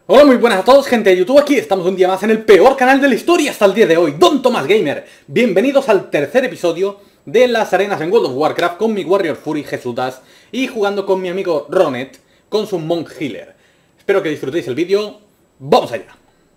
Hola, muy buenas a todos, gente de YouTube. Aquí estamos un día más en el peor canal de la historia hasta el día de hoy, Don Tomás Gamer. Bienvenidos al tercer episodio de las arenas en World of Warcraft con mi Warrior Fury Jesudas y jugando con mi amigo Ronet con su Monk Healer. Espero que disfrutéis el vídeo. ¡Vamos allá!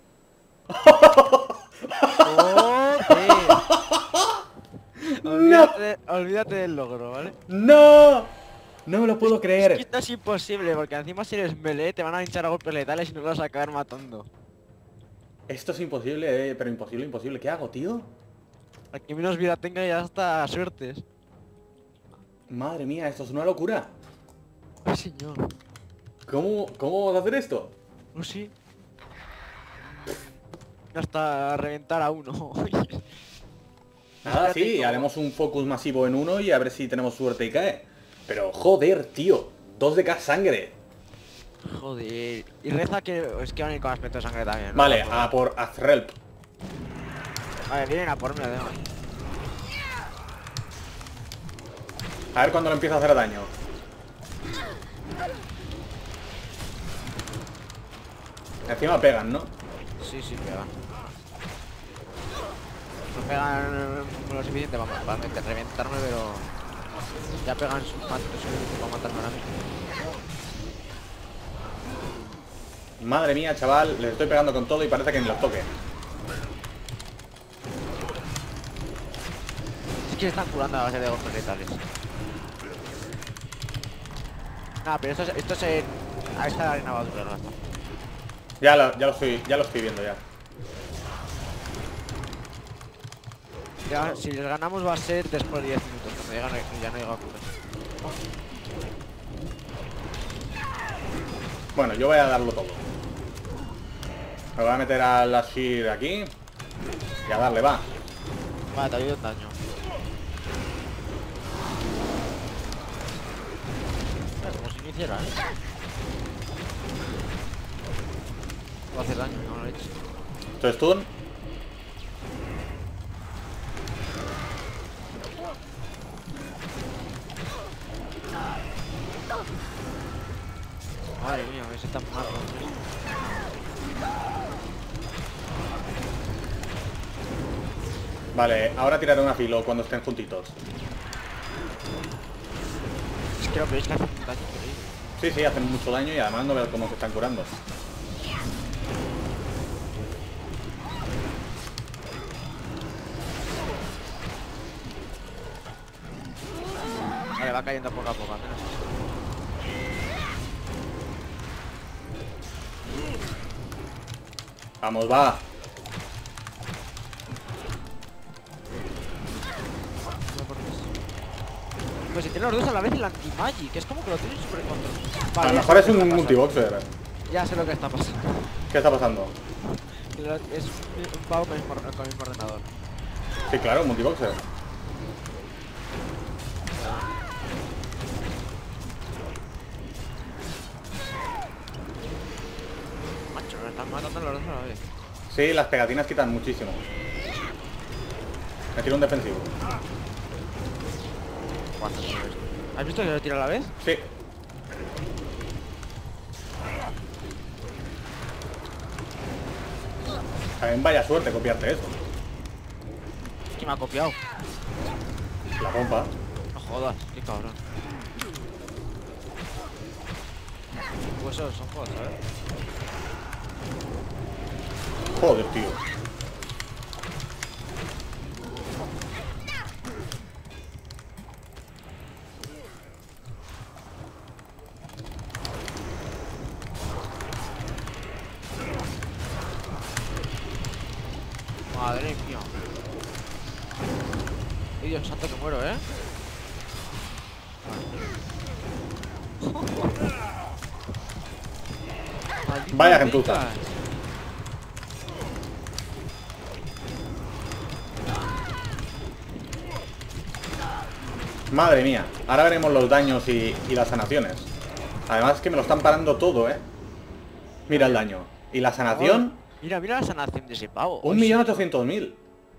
Olvídate del logro, ¿vale? ¡No! No me lo puedo Es creer. que esto es imposible, porque encima si eres melee te van a hinchar a golpes letales y no lo vas a acabar matando. Esto es imposible, pero imposible, imposible. ¿Qué hago, tío? Al que menos vida tenga ya hasta suertes. Madre mía, esto es una locura. Ay, señor. ¿Cómo vamos a hacer esto? Oh, sí. Hasta reventar a uno. Nada, sí, haremos un focus masivo en uno y a ver si tenemos suerte y cae. Pero joder, tío, 2 de K sangre. Joder. Y reza que es que van a ir con aspecto de sangre también, ¿no? Vale, a por Azrelp. Vale, vienen a por mí, además. A ver cuándo le empieza a hacer daño. Encima pegan, ¿no? Sí, sí, pegan. No pegan lo suficiente para reventarme, pero ya pegan su tanto suficiente para matarme ahora mismo. Madre mía, chaval, les estoy pegando con todo y parece que ni los toque. Es que se están curando a base de golpes letales. Nada, pero esto se... A esta arena va a durar bastante. Ya lo estoy viendo ya. Ya, si les ganamos va a ser después de 10 minutos, cuando ya no llega a curar. Bueno, yo voy a darlo todo. Me voy a meter a la Shir aquí. Y a darle, va. Vale, te ayudo en daño. Como si no hiciera, Va a hacer daño, no lo he hecho. Esto es stun. Madre mía, ese tan malo. Vale, ahora tiraré una filo cuando estén juntitos. Es que lo veis que hace un daño increíble. Sí, sí, hacen mucho daño y además no veo cómo se están curando. Vale, va cayendo poco a poco, al menos. Vamos, va. Pues si tiene los dos a la vez el anti-magic, es como que lo tienen súper controlado. A Vale, lo ya mejor sé es lo que un está multiboxer. pasando. Ya sé lo que está pasando. ¿Qué está pasando? Es un pavo con el mismo ordenador. Sí, claro, un multiboxer. Macho, me están matando los dos a la vez. Sí, las pegatinas quitan muchísimo. Me tiro un defensivo. ¿Cuánto es esto? ¿Has visto que lo tira a la vez? Sí. También vaya suerte copiarte eso. Es que me ha copiado. La pompa. No jodas, qué cabrón. Pues eso son juegos, ¿sabes? Joder, tío. Madre mía. Ay, Dios santo que muero, ¿eh? Vaya gentuza. Malditas. Madre mía. Ahora veremos los daños y las sanaciones. Además es que me lo están parando todo, ¿eh? Mira el daño. ¿Y la sanación? Mira, mira la sanación de ese pavo. 1.800.000.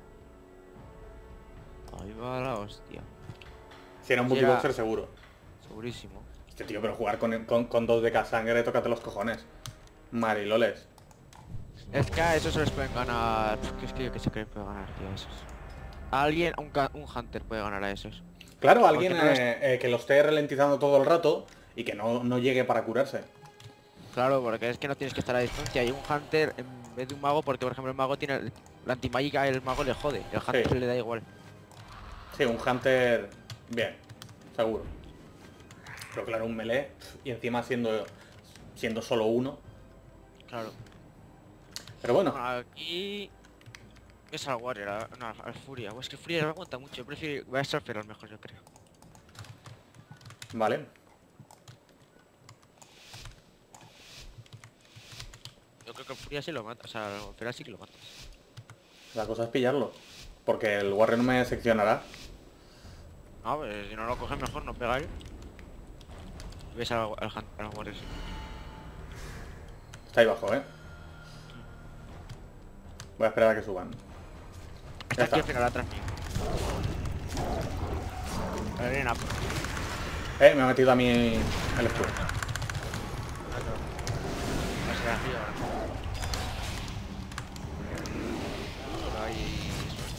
Ahí va la hostia. Si era un multiboxer seguro. Segurísimo. Este tío, pero jugar con 2 de K sangre, tócate los cojones. Mariloles. Es que a esos se les pueden ganar. Es que yo que sé que les puede ganar, tío, a esos. A alguien, un hunter puede ganar a esos. Claro, alguien Porque no que lo esté ralentizando todo el rato y que no llegue para curarse. Claro, porque es que no tienes que estar a distancia. Hay un hunter en vez de un mago, porque por ejemplo el mago tiene la antimágica, el mago le jode. El hunter Sí. le da igual. Sí, un hunter... Bien, seguro. Pero claro, un melee y encima siendo solo uno. Claro. Pero bueno, Bueno, aquí es al Warrior, no, al Furia. O es que Furia no aguanta mucho. Yo prefiero. Voy a Surfer al mejor, yo creo. vale. Yo creo que el Furia sí lo mata. O sea, el Furia sí que lo mata. La cosa es pillarlo. Porque el Warrior no me seccionará. No, pues si no lo coges mejor, no pega él. Y ves al Warrior, sí. Está ahí abajo, ¿eh? Voy a esperar a que suban. Está aquí está. al final atrás mío. Vienen a por. Me ha metido a mí el escudo. Va a ser así ahora. Por ahí.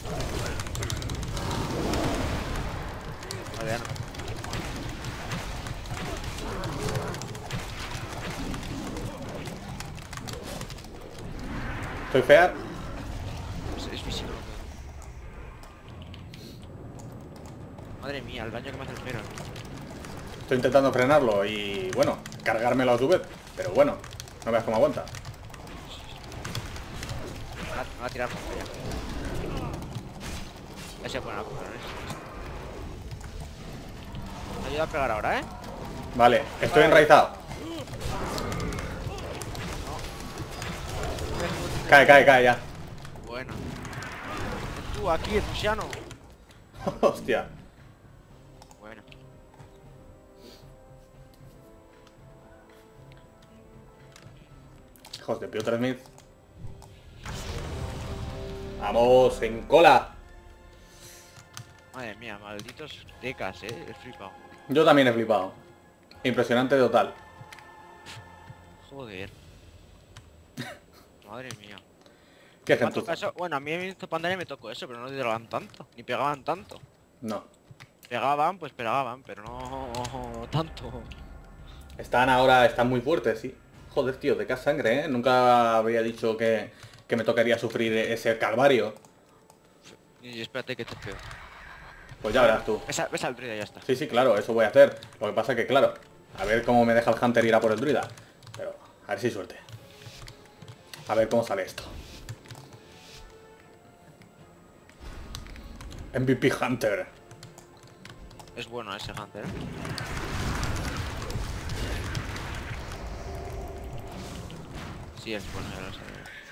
Vale, ya no. Estoy fea. Es visible. Madre mía, el daño que me hace el Fero. Estoy intentando frenarlo y, bueno, cargármelo a su vez. Pero bueno, no veas cómo aguanta. Me va a tirar por allá. Ese es bueno, me ayuda a pegar ahora, ¿eh? Vale, estoy enraizado. Cae ya. Bueno. Tú aquí, Luciano. Hostia. Bueno. Hijos de Piotr Smith. Vamos, en cola. Madre mía, malditos tecas, he flipado. Yo también he flipado. Impresionante total. Joder. Madre mía. Qué Me ha tocado gentuza. eso. Bueno, a mí en esta pantalla me tocó eso, pero no tiraban tanto, ni pegaban tanto. No. Pegaban, pues pegaban, pero no tanto. Están muy fuertes, sí. Joder, tío, de qué sangre, ¿eh? Nunca habría dicho que me tocaría sufrir ese calvario. Y espérate que te pego. Pues ya verás tú. Ves al druida y ya está. Sí, sí, claro, eso voy a hacer. Lo que pasa es que, claro, a ver cómo me deja el Hunter ir a por el druida. Pero, a ver si hay suerte. A ver cómo sale esto. MVP Hunter. Es bueno ese Hunter, ¿eh? Sí, es bueno, ya lo sé.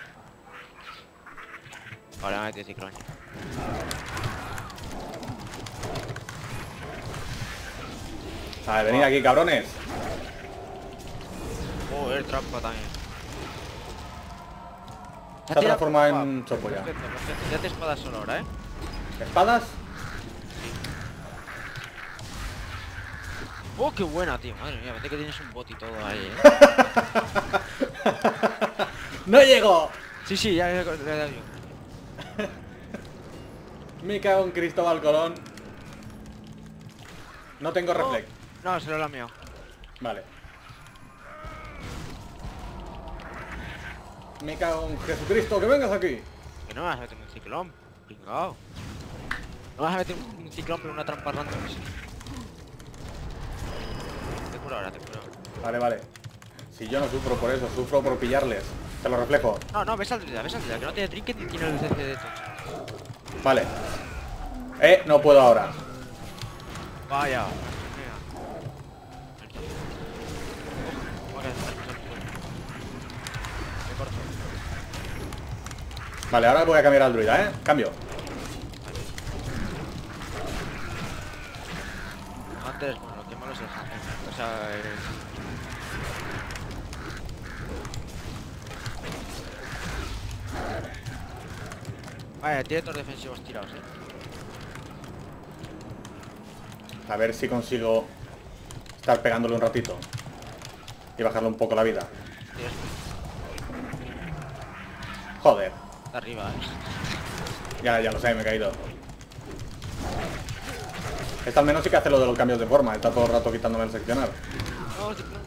Ahora me metido ciclón. A ver, venid aquí, cabrones. Joder, trampa también. Se ha transformado en chopo ya. Perfecto, perfecto. Ya te espadas solo ahora, ¿eh? ¿Espadas? Oh, qué buena, tío. Madre mía, parece que tienes un bot y todo ahí, ¿eh? ¡No llego! Sí, sí, ya le he dado yo. Me cago en Cristóbal Colón. No tengo reflex. No, se lo he lameado. Vale. Me cago en Jesucristo, que vengas aquí. Que no me vas a meter un ciclón. Pringao. No vas a meter un ciclón, pero una trampa random. Sí. Te curo ahora, te curo ahora. Vale, vale. Si yo no sufro por eso, sufro por pillarles. Te lo reflejo. No, no, ves al druida, que no tiene trinket ni tiene el CC de tocho. Vale. No puedo ahora. Vaya. Me corto. Vale, ahora voy a cambiar al druida, ¿eh? Cambio. Antes, bueno, lo que malo es el Hunter. O sea, vaya, tiene todos defensivos tirados, A ver si consigo estar pegándole un ratito. Y bajarle un poco la vida. Joder. Está arriba, Ya lo sé, me he caído. Esta al menos sí que hace lo de los cambios de forma. Está todo el rato quitándome el seccionar. No, ciclón.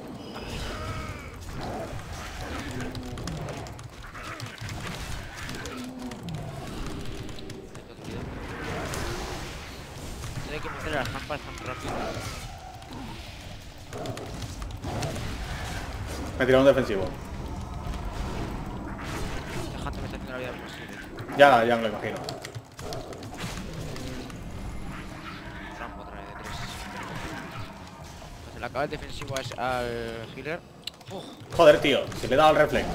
Tiene que meter las trampas tan rápido. Me he tirado un defensivo. Dejate me está haciendo la vida imposible. Ya me lo imagino. Trampa otra vez de 3. Pues se le acaba el defensivo al healer. Joder, tío. Si le he dado el reflex.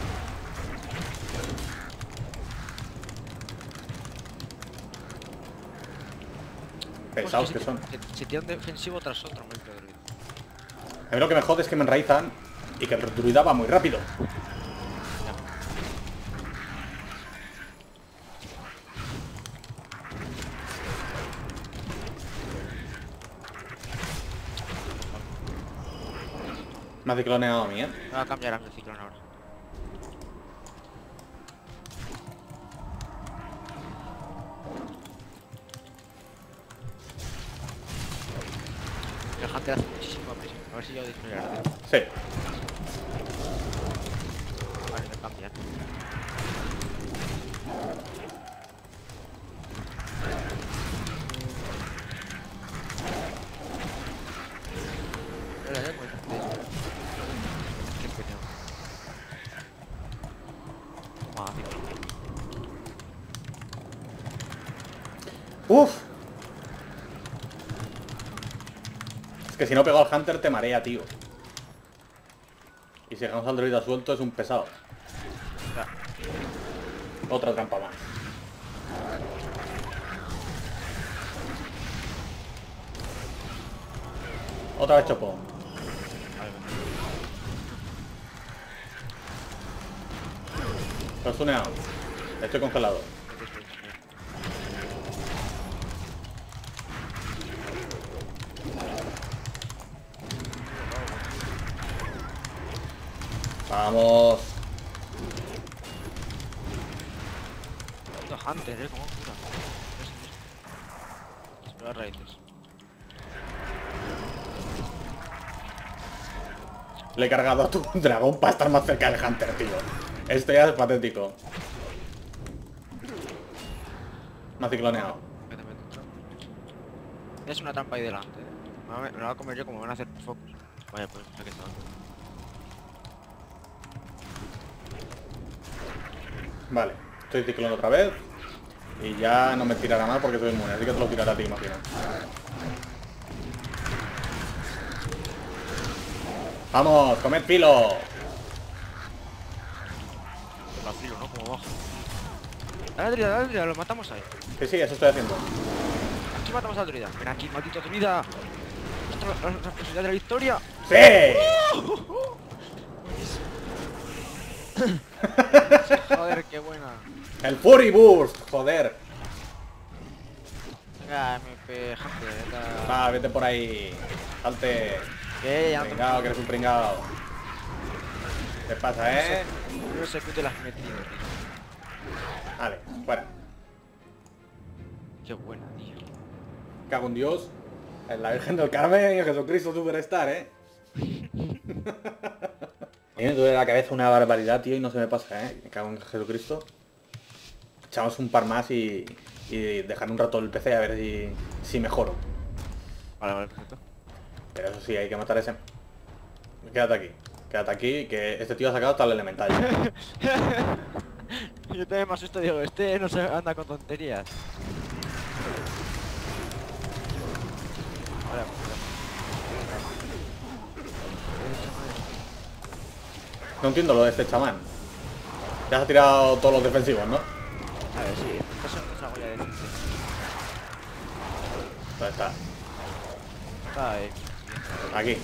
Pesados que son. Se tira un defensivo tras otro, muy pedro. A mí lo que me jode es que me enraizan y que el druida va muy rápido. Me ha cicloneado a mí, ¿eh? Me va a cambiar a mi ciclón ahora. El Hunter hace muchísima presión. A ver si yo disminuyo la radio. Sí. Vale, me cambian. Qué peñón. Toma, ciclón. Uf. Es que si no pego al Hunter te marea, tío. Y si dejamos al druida suelto es un pesado. Ya. Otra trampa más. Otra vez chopo. Vale, Lo he stuneado. Estoy congelado. Vamos. Puto Hunter, cómo cura. Espera raíces. Le he cargado a tu dragón para estar más cerca del Hunter, tío. Esto ya es patético. Me ha cicloneado. Vete. Es una trampa ahí delante. Me la voy a comer yo como van a hacer focus. Vaya, pues, ya que estaba. Vale, estoy ciclando otra vez. Y ya no me tirará más porque soy inmune, así que te lo tirará a ti, imagino. ¡Vamos! ¡Comed filo! La filo, ¿no? Como baja. Dale, druida, lo matamos ahí. Sí, eso estoy haciendo. Aquí matamos al druida. Ven aquí, maldito druida. Nuestra posibilidad de la victoria. ¡Sí! Joder, qué buena. ¡El Fury Burst! ¡Joder! Venga, MP, Hunter, venga. Va, vete por ahí. Salte. Ya no Pringao, que eres un pringao. ¿Qué pasa, eh? No sé qué te las has metido, tío. Vale, fuera. Qué buena, tío. Cago en Dios. En la Virgen del Carmen y en Jesucristo Superstar, eh. A mí me duele la cabeza una barbaridad, tío, y no se me pasa, eh. Me cago en Jesucristo. Echamos un par más y dejar un rato el PC a ver si mejoro. Vale, perfecto. Pero eso sí, hay que matar a ese. Quédate aquí, que este tío ha sacado hasta el elemental. Yo también me asusto, digo, este no se anda con tonterías. Vale, No entiendo lo de este chamán. Ya se ha tirado todos los defensivos, ¿no? a ver, sí, esto se nos hago ya de defensa. ¿Dónde está? Está ahí. Aquí.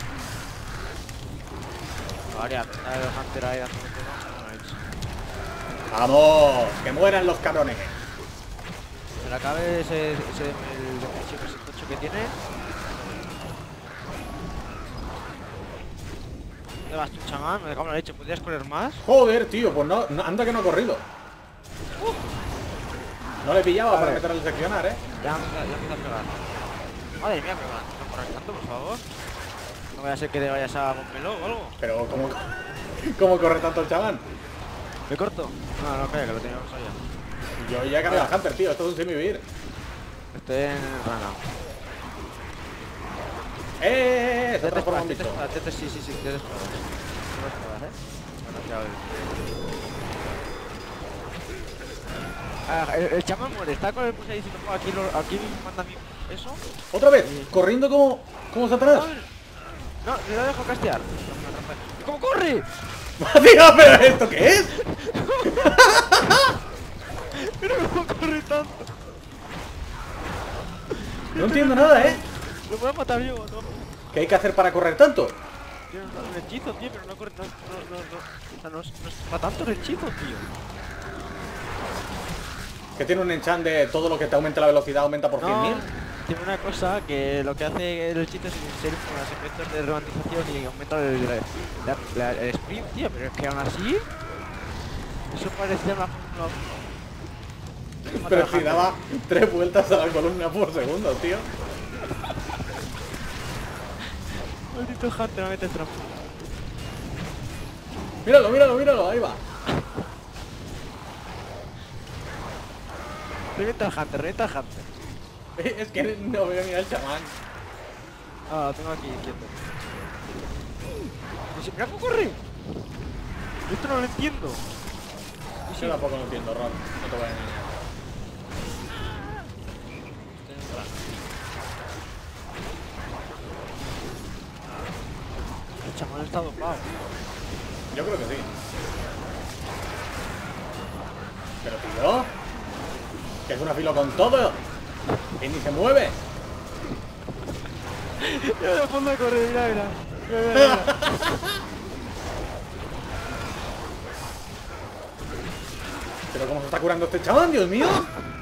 Vale, está el Hunter ahí dándome todo. No lo he hecho. ¡Vamos! ¡Que mueran los cabrones! Se le acabe el defensivo, ese tocho que tiene. ¿Dónde vas tu chamán? Me cago en la leche, ¿podrías correr más? Joder, tío, pues no, anda que no ha corrido. No le pillaba para meter al seccionar, Ya empieza a pegar. Madre mía, pero no corras tanto, por favor. No vaya a ser que te vayas a Montmeló o algo. Pero ¿cómo corre tanto el chaval? ¿Me corto? No, calla, que lo teníamos allá. Yo ya he cargado al Hunter, tío, esto es un sin-vivir. Estoy en el rana. Se ha transformado en bicho. Sí, tienes espadas. Tienes espadas, Bueno, ya el chamán muere, está con el pulse diciendo, aquí manda mi... ¿Eso? ¿Otra vez? ¿Corriendo como Satanás? No, le lo dejo castear. ¿Cómo corre? Tío, pero ¿esto qué es? Pero ¿cómo corre tanto? No entiendo nada, Lo voy a matar yo, ¿no? ¿Qué hay que hacer para correr tanto? Tiene un hechizo, tío, pero no corre... O sea, no es para tanto el hechizo, tío. Que tiene un enchant de todo lo que te aumenta la velocidad aumenta por 100.000. Tiene una cosa que lo que hace el hechizo es ser con los efectos de romantización y aumenta el sprint, tío, pero es que aún así... Eso parece una fórmula... Pero si daba 3 vueltas a la columna por segundo, tío. Maldito Hunter, no metes trampa. Míralo, ahí va. Revienta al Hunter. Es que no veo ni al chamán. Ah, lo tengo aquí, quieto. ¡Mira cómo corre! Esto no lo entiendo. Yo tampoco lo entiendo, Ron. No te voy a engañar. El chamán está dopado. Yo creo que sí. Pero tío, que es una filo con todo. Y ni se mueve. Yo me pongo a correr, mira. Pero cómo se está curando este chaval, Dios mío.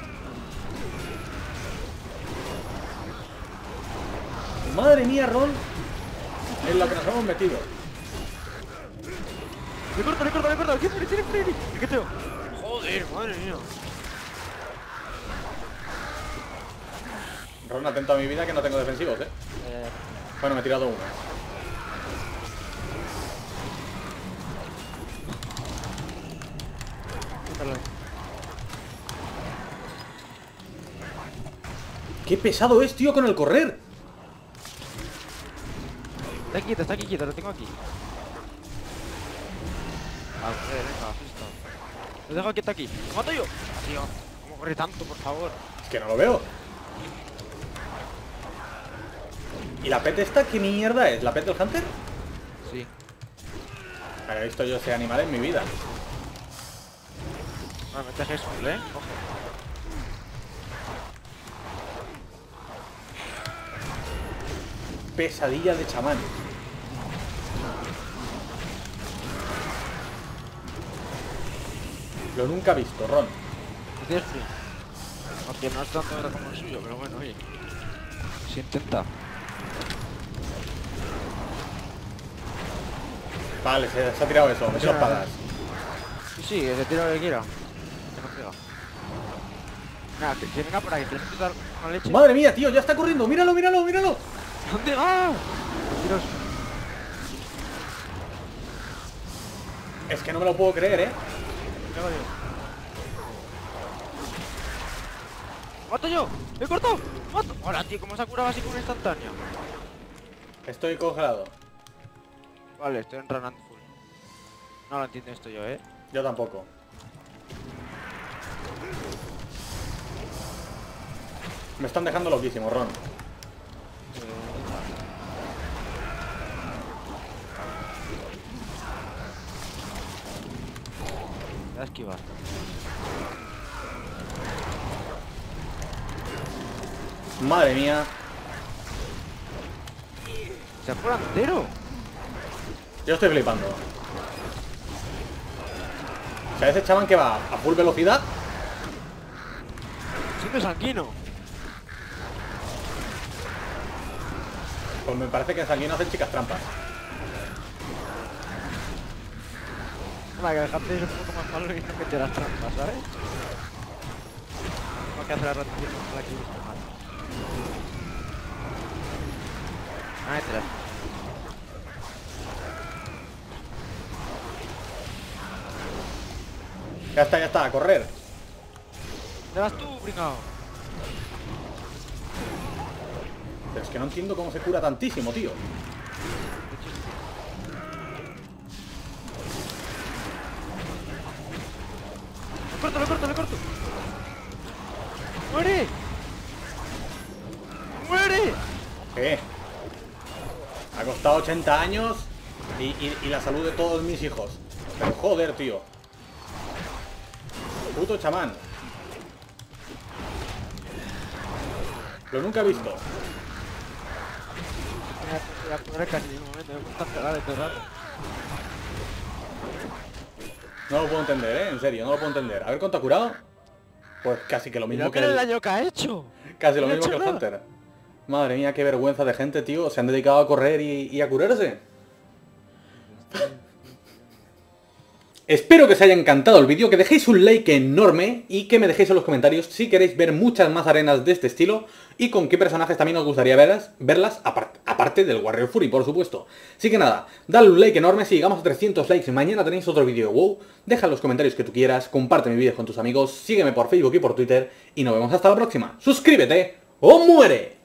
Madre mía, Ron. En lo que nos hemos metido. Le corto. ¿Qué tiene? ¿Qué tengo? Joder, madre mía. Ron, atento a mi vida que no tengo defensivos, Bueno, me he tirado uno. Qué pesado es, tío, con el correr. Está aquí quieto, lo tengo aquí. Venga, listo. Lo dejo quieto aquí. ¡Lo mato yo! Tío, ¿cómo corre tanto, por favor? Es que no lo veo. ¿Y la pet esta qué mierda es? ¿La pet del Hunter? Sí. He visto yo ese animal en mi vida. Bueno, mete Jesús, Ojo. Pesadilla de chamán. Lo nunca he visto, Ron. ¿No tienes free? Aunque no es tanto como el suyo, pero bueno, oye. Si intenta. Vale, se ha tirado eso, me espadas. Sí, que se tira lo que quiera. Que no pega. Nada, que venga por ahí, que le metes con leche. Madre mía, tío, ya está corriendo. Míralo. ¿Dónde va? Tiros. Es que no me lo puedo creer, ¡Mato yo! ¡Me he cortado! ¡Mato! Hola, tío, ¿cómo se ha curado así con una instantánea? Estoy congelado. Vale, estoy en run and full. No lo entiendo esto yo, Yo tampoco. Me están dejando loquísimo, Ron. Voy a esquivar. Madre mía. ¡Se ha curado entero! Yo estoy flipando. O sea, ese chaval que va a full velocidad. Siempre sanguino. Pues me parece que en Sanguino hacen chicas trampas. Para que dejarte es un poco más malo y no meter las trampas, ¿sabes? Tengo que hacer la rotación para que guste más. Ah, mételas. Ya está, a correr. ¿Dónde vas tú, pringao? Pero es que no entiendo cómo se cura tantísimo, tío. Lo corto. ¡Muere! ¡Muere! ¿Qué? Ha costado 80 años y la salud de todos mis hijos. Pero joder, tío. Puto chamán. Lo nunca he visto. Voy a poner casi en un momento, me gusta pegar este rato. No lo puedo entender, en serio, no lo puedo entender. A ver cuánto ha curado. Pues casi que lo mismo que el daño que ha hecho. Casi lo No ha mismo que hecho el nada. Hunter. Madre mía, qué vergüenza de gente, tío. Se han dedicado a correr y a curarse. Espero que os haya encantado el vídeo, que dejéis un like enorme y que me dejéis en los comentarios si queréis ver muchas más arenas de este estilo y con qué personajes también os gustaría verlas aparte del Warrior Fury, por supuesto. Así que nada, dale un like enorme, si llegamos a 300 likes mañana tenéis otro vídeo de WoW, deja en los comentarios que tú quieras, comparte mi vídeo con tus amigos, sígueme por Facebook y por Twitter y nos vemos hasta la próxima. ¡Suscríbete o muere!